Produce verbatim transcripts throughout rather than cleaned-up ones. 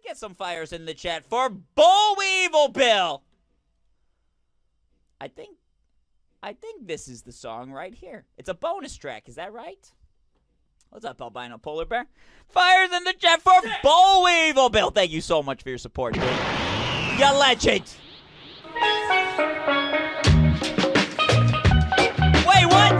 get some fires in the chat for Boll Weevil Bill. I think, I think this is the song right here. It's a bonus track. Is that right? What's up, albino polar bear? Fires in the chat for Boll Weevil Bill. Thank you so much for your support, dude. You legend. Wait, what?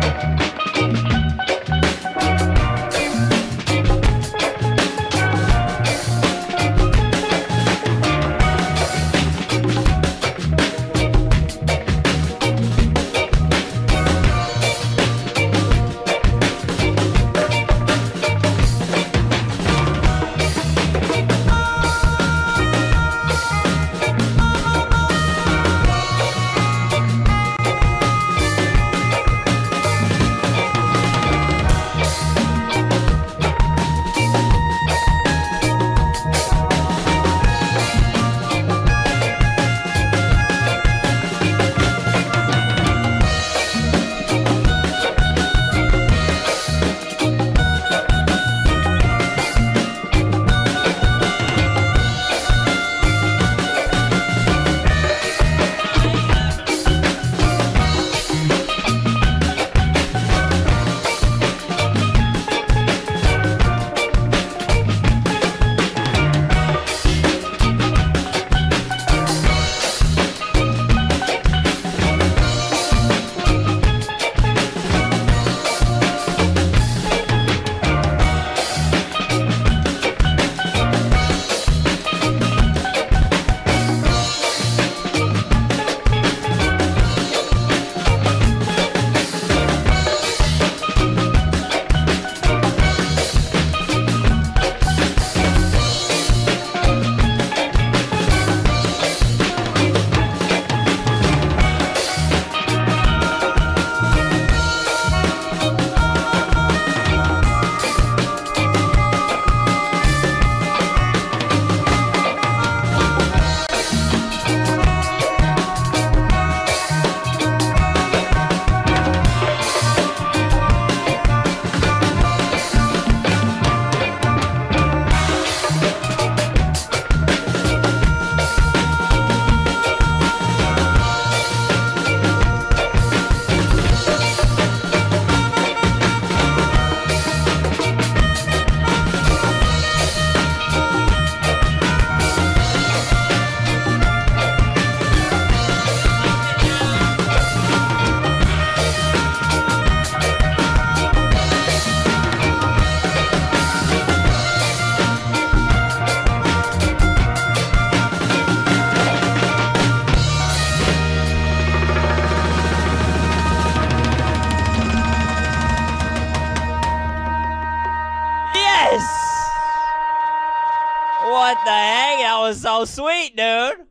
What the heck? That was so sweet, dude.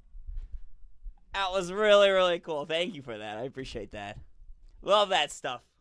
That was really, really cool. Thank you for that. I appreciate that. Love that stuff.